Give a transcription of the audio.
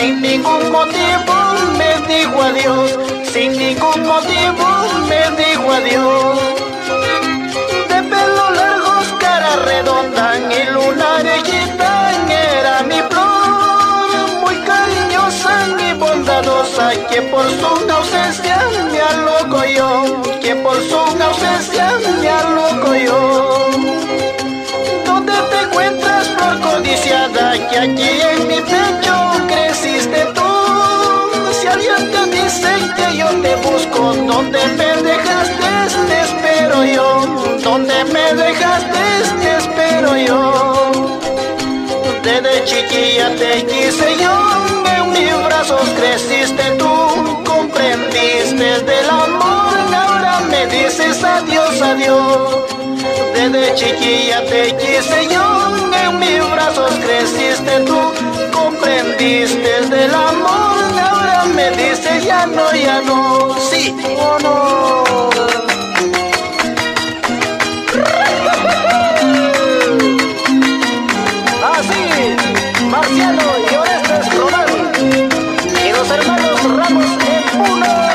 sin ningún motivo me dijo adiós, sin ningún motivo me dijo adiós. De pelo largos, cara redonda y lunares gitana, era mi flor, muy cariñosa y bondadosa, que por su ausencia me aloco yo, que por su ausencia me aloco yo. ¿Dónde te encuentras, flor codiciada, que aquí en mi pecho creciste tú? Si alguien te dice que yo te busco, ¿dónde me dejaste? Te espero yo, ¿dónde me dejaste? Te espero yo. Desde chiquilla te quise yo, en mis brazos creciste tú, comprendiste del amor, ahora me dices adiós, adiós. Desde chiquilla te quise yo, en mis brazos creciste tú, comprendiste del amor, ahora me dices ya no, sí o no. Así, Marciano y Orestes Román, y los hermanos Ramos en uno.